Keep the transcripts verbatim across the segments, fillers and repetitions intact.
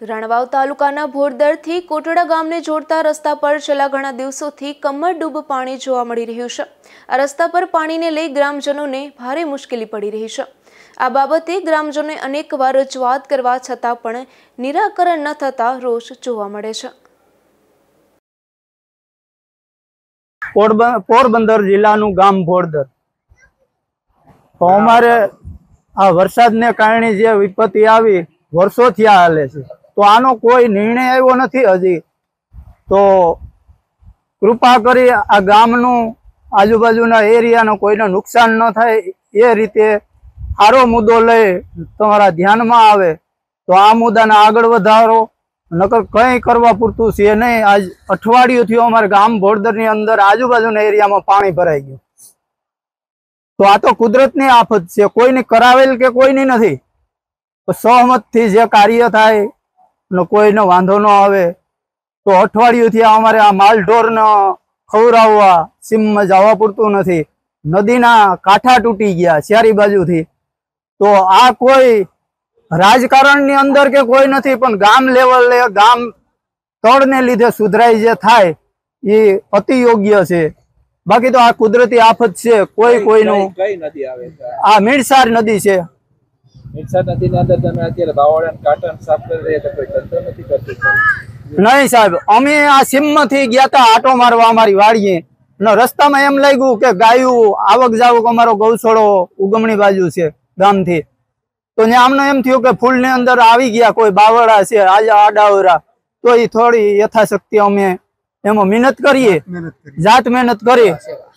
રાણાવાવ તાલુકાના ભોરદરથી કોટડા ગામને જોડતા રસ્તા પર છેલ્લા ઘણા દિવસોથી કમરડૂબ પાણી જોવા મળી રહ્યું છે। આ રસ્તા પર પાણીને લઈ ગ્રામજનોને ભારે મુશ્કેલી પડી રહી છે। આ બાબતે ગ્રામજનોએ અનેકવાર રજૂઆત કરવા છતાં પણ નિરાકરણ ન થતા રોષ જોવા મળે છે। પોરબંદર જિલ્લાનું ગામ ભોરદર, તો અમારે આ વરસાદને કારણે જે વિપત્તિ આવી વર્ષોથી આ હાલે છે, તો આનો કોઈ નિર્ણય આવ્યો નથી હજી। તો કૃપા કરી આ ગામનું આજુબાજુના એરિયાનો કોઈને નુકસાન ન થાય એ રીતે સારો મુદ્દો લઈ તમારા ધ્યાનમાં આવે તો આ મુદ્દાને આગળ વધારો, નકર કંઈ કરવા પૂરતું છે નહીં। આજ અઠવાડિયું થયું અમારે ગામ ભોરદરની અંદર આજુબાજુના એરિયામાં પાણી ભરાઈ ગયું। તો આ તો કુદરતની આફત છે, કોઈને કરાવેલ કે કોઈની નથી। સહમતથી જે કાર્ય થાય ને કોઈને વાંધો ન આવે તો અઠવાડિયુંથી અમારે આ માલઢોરને ખવડાવવા સીમમાં જવા પૂરતું નથી। નદીના કાંઠા તૂટી ગયા ચારી બાજુથી। તો આ કોઈ રાજકારણની અંદર કે કોઈ નથી, પણ ગામ લેવલે ગામ તળને લીધે સુધરાઈ જે થાય એ અતિ યોગ્ય છે। બાકી તો આ કુદરતી આફત છે। કોઈ કોઈનું કઈ નદી આવે છે? આ મીરસાર નદી છે। મીરસાર નદીની અંદર તમે અત્યારે બાવળાને કાંઠા સાફ કરી રહ્યા છો, કોઈ તંત્ર નથી કરતું? નહીં સાહેબ, અમે આ સીમમાંથી ગયા હતા આટો મારવા અમારી વાડીએ, ને રસ્તામાં એમ લાગ્યું કે ગાયું આવક જાવક અમારો ગૌશાળો ઉગમણી બાજુ છે ગામથી, તો ત્યાં અમને એમ થયું કે ફૂલની અંદર આવી ગયા કોઈ બાવળા છે આજે આડાવરા, તો એ થોડી યથાશક્તિ અમે એમાં મહેનત કરીએ, જાત મહેનત કરી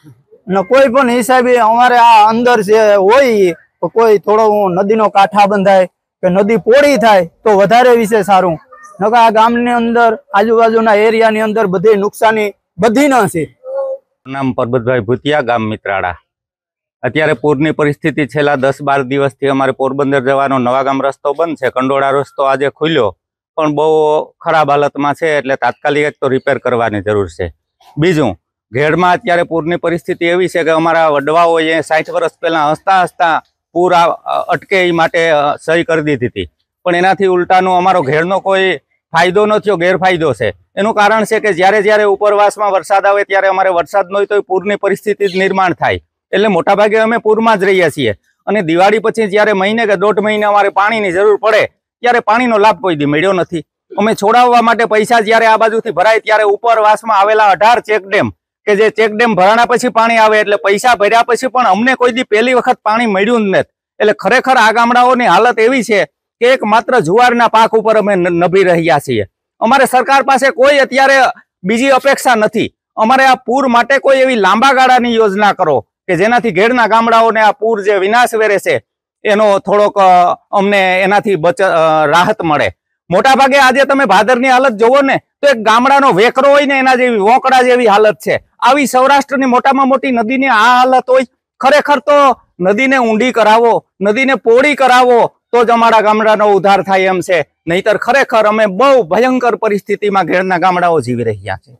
ને કોઈ પણ હિસાબે અમારે આ અંદર છે હોય તો કોઈ થોડો નદીનો કાંઠા બંધાય કે નદી પોળી થાય તો વધારે વિશે સારું। નકર આ ગામની અંદર આજુબાજુના એરિયાની અંદર બધી નુકસાની બધી ન છે। નામ પરબતભાઈ ભૂતિયા, ગામ મિત્રાળા। અત્યારે પૂરની પરિસ્થિતિ છેલ્લા દસ બાર દિવસથી અમારે પોરબંદર જવાનો નવાગામ રસ્તો બંધ છે। કંડોળા રસ્તો આજે ખુલ્યો પણ બહુ ખરાબ હાલતમાં છે, એટલે તાત્કાલિક એક તો રિપેર કરવાની જરૂર છે। બીજું, ઘેડમાં અત્યારે પૂરની પરિસ્થિતિ એવી છે કે અમારા વડવાઓએ સાઠ વર્ષ પહેલાં હસતા હસતા પૂર અટકે એ માટે સહી કરી દીધી હતી, પણ એનાથી ઉલટાનું અમારો ઘેડનો કોઈ ફાયદો ન થયો, ગેરફાયદો છે। એનું કારણ છે કે જ્યારે જ્યારે ઉપરવાસમાં વરસાદ આવે ત્યારે અમારે વરસાદ ન હોય તો પૂરની પરિસ્થિતિ જ નિર્માણ થાય, એટલે મોટાભાગે અમે પૂરમાં જ રહીએ છીએ। અને દિવાળી પછી જ્યારે મહિને કે દોઢ મહિને અમારે પાણીની જરૂર પડે ત્યારે પાણીનો લાભ કોઈ દી મળ્યો નથી। અમે છોડાવવા માટે પૈસા જ્યારે આ બાજુથી ભરાય ત્યારે ઉપરવાસમાં આવેલા અઢાર ચેકડેમ કે જે ચેકડેમ ભરાણા પછી પાણી આવે, એટલે પૈસા ભર્યા પછી પણ અમને કોઈ દી પહેલી વખત પાણી મળ્યું જ નથી। એટલે ખરેખર આ ગામડાઓની હાલત એવી છે કે એક માત્ર જુવારના પાક ઉપર અમે નભી રહ્યા છીએ। અમારે સરકાર પાસે કોઈ અત્યારે બીજી અપેક્ષા નથી। અમારે આ પૂર માટે કોઈ એવી લાંબા ગાળાની યોજના કરો કે જેનાથી ઘેડના ગામડાઓને આ પૂર જે વિનાશ વેરે છે એનો થોડોક અમને એનાથી બચ રાહત મળે। મોટાભાગે આજે તમે ભાદરની હાલત જોવો ને તો એક ગામડાનો વેકરો હોય ને એના જેવી વોંકડા જેવી હાલત છે। આવી સૌરાષ્ટ્રની મોટામાં મોટી નદીની આ હાલત હોય, ખરેખર તો નદીને ઊંડી કરાવો, નદીને પોળી કરાવો તો જ અમારા ગામડાનો ઉદ્ધાર થાય એમ છે, નહીતર ખરેખર અમે બહુ ભયંકર પરિસ્થિતિમાં ઘેડના ગામડાઓ જીવી રહ્યા છે।